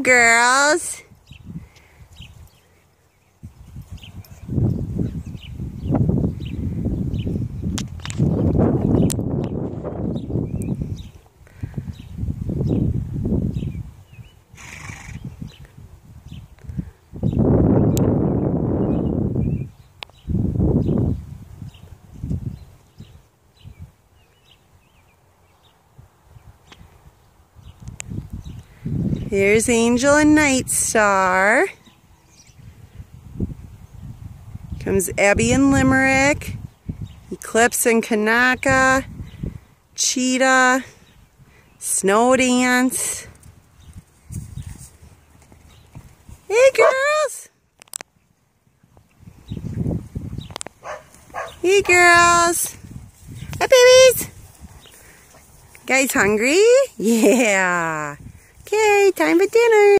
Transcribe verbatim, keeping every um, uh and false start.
girls. Here's Angel and Night Star. Comes Abby and Limerick, Eclipse and Kanaka, Cheetah, Snow Dance. Hey girls! Hey girls! Hi babies! Guys hungry? Yeah! Okay, time for dinner.